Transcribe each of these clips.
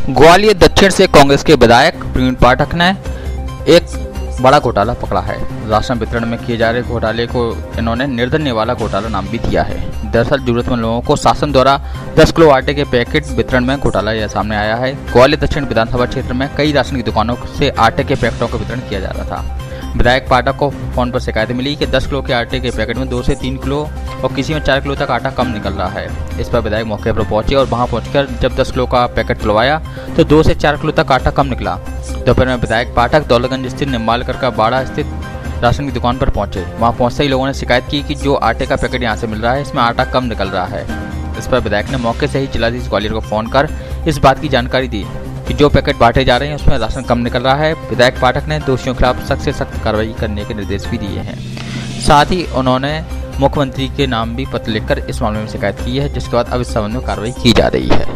ग्वालियर दक्षिण से कांग्रेस के विधायक प्रवीण पाठक ने एक बड़ा घोटाला पकड़ा है। राशन वितरण में किए जा रहे घोटाले को इन्होंने निर्धन निवाला घोटाला नाम भी दिया है। दरअसल जरूरतमंद लोगों को शासन द्वारा 10 किलो आटे के पैकेट वितरण में घोटाला यह सामने आया है। ग्वालियर दक्षिण विधानसभा क्षेत्र में कई राशन की दुकानों से आटे के पैकेटों का वितरण किया जा रहा था। विधायक पाठक को फोन पर शिकायत मिली कि 10 किलो के आटे के पैकेट में 2 से 3 किलो और किसी में 4 किलो तक आटा कम निकल रहा है। इस पर विधायक मौके पर पहुंचे और वहां पहुंचकर जब 10 किलो का पैकेट खुलवाया तो 2 से 4 किलो तक आटा कम निकला। दोपहर में विधायक पाठक दौलतगंज स्थित निम्बालकर का बाड़ा स्थित राशन की दुकान पर पहुंचे। वहां पहुंचते ही लोगों ने शिकायत की कि जो आटे का पैकेट यहां से मिल रहा है इसमें आटा कम निकल रहा है। इस पर विधायक ने मौके से ही जिलाधीश ग्वालियर को फोन कर इस बात की जानकारी दी कि जो पैकेट बांटे जा रहे हैं उसमें राशन कम निकल रहा है। विधायक पाठक ने दोषियों के खिलाफ सख्त से सख्त कार्रवाई करने के निर्देश भी दिए हैं। साथ ही उन्होंने मुख्यमंत्री के नाम भी पत्र लिखकर इस मामले में शिकायत की है, जिसके बाद अब इस संबंध में कार्रवाई की जा रही है।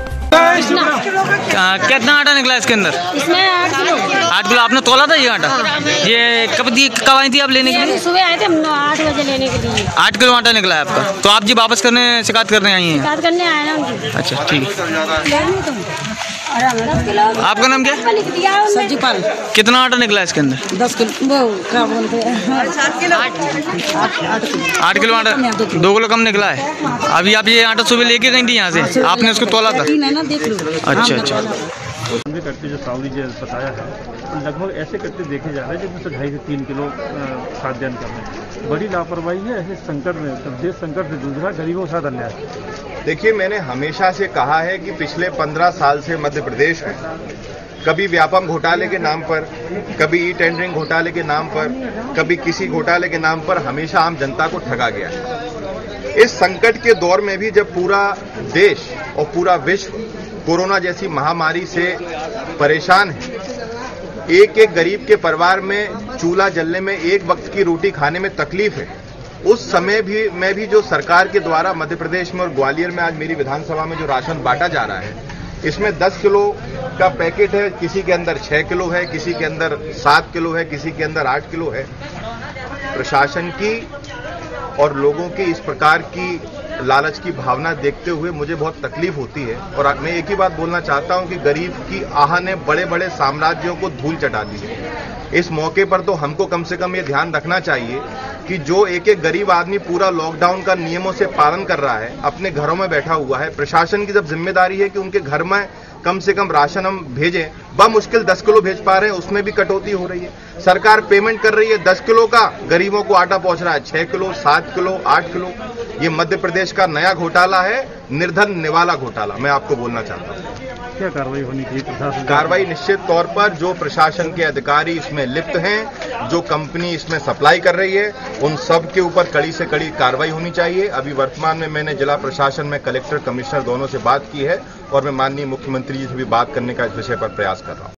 कितना आटा निकला इसके अंदर? इसमें 8 किलो। 8 किलो आपने तोला था ये आटा? ये कब आई थी आप लेने के लिए? सुबह आए थे 8 बजे लेने के लिए। 8 किलो आटा निकला है आपका, तो आप जी वापस करने शिकायत करने आई हैं? शिकायत करने आए ना उनकी। अच्छा ठीक है। 10 किलो। आपका नाम क्या? सब्जी पाल। कितना आटा निकला है इसके अंदर? 10 किलो। वो क्या बोलते हैं? 8 किलो। 8 किलो आटा 2 किलो कम निकला है। अभी आप ये आटा सुबह लेके गई थी यहाँ से, आपने उसको तोला था? अच्छा अच्छा। करते जो सावरी जी बताया है लगभग ऐसे करते देखे जा रहे हैं जिसमें 2.5 से 3 किलो खाद्यान्न कर रहे हैं। बड़ी लापरवाही है। ऐसे संकट में देश संकट से जूझ रहा, गरीबों के साथ अन्याय। देखिए, मैंने हमेशा से कहा है कि पिछले 15 साल से मध्य प्रदेश में कभी व्यापम घोटाले के नाम पर, कभी ई टेंडरिंग घोटाले के नाम पर, कभी किसी घोटाले के नाम पर हमेशा आम जनता को ठगा गया है। इस संकट के दौर में भी जब पूरा देश और पूरा विश्व कोरोना जैसी महामारी से परेशान है, एक एक गरीब के परिवार में चूल्हा जलने में, एक वक्त की रोटी खाने में तकलीफ है, उस समय भी मैं भी जो सरकार के द्वारा मध्य प्रदेश में और ग्वालियर में आज मेरी विधानसभा में जो राशन बांटा जा रहा है, इसमें 10 किलो का पैकेट है, किसी के अंदर 6 किलो है, किसी के अंदर 7 किलो है, किसी के अंदर 8 किलो है। प्रशासन की और लोगों की इस प्रकार की लालच की भावना देखते हुए मुझे बहुत तकलीफ होती है। और मैं एक ही बात बोलना चाहता हूं कि गरीब की आह ने बड़े बड़े साम्राज्यों को धूल चटा दी है। इस मौके पर तो हमको कम से कम ये ध्यान रखना चाहिए कि जो एक एक गरीब आदमी पूरा लॉकडाउन का नियमों से पालन कर रहा है, अपने घरों में बैठा हुआ है, प्रशासन की जब जिम्मेदारी है कि उनके घर में कम से कम राशन हम भेजें, बमुश्किल 10 किलो भेज पा रहे हैं, उसमें भी कटौती हो रही है। सरकार पेमेंट कर रही है 10 किलो का, गरीबों को आटा पहुंच रहा है 6 किलो, 7 किलो, 8 किलो। ये मध्य प्रदेश का नया घोटाला है, निर्धन निवाला घोटाला। मैं आपको बोलना चाहता हूँ क्या कार्रवाई होनी चाहिए प्रशासन? कार्रवाई निश्चित तौर पर जो प्रशासन के अधिकारी इसमें लिप्त हैं, जो कंपनी इसमें सप्लाई कर रही है, उन सब के ऊपर कड़ी से कड़ी कार्रवाई होनी चाहिए। अभी वर्तमान में मैंने जिला प्रशासन में कलेक्टर, कमिश्नर दोनों से बात की है और मैं माननीय मुख्यमंत्री जी से भी बात करने का इस विषय पर प्रयास कर रहा हूं।